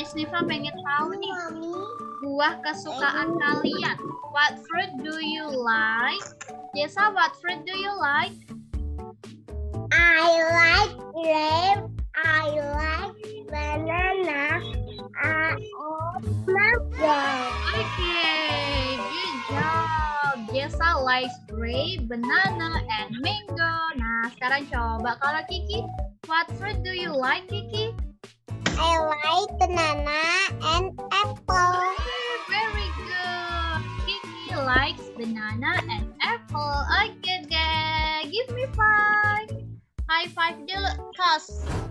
Snifa pengen tahu nih buah kesukaan kalian. What fruit do you like? Jessa, what fruit do you like? I like grape. I like banana. I like mango. Okay, good job. Jessa likes grape, banana, and mango. Nah, sekarang coba kalau Kiki, what fruit do you like, Kiki? I like banana and apple. Very good. Kiki likes banana and apple. Okay deh, give me 5. High five dulu, cos.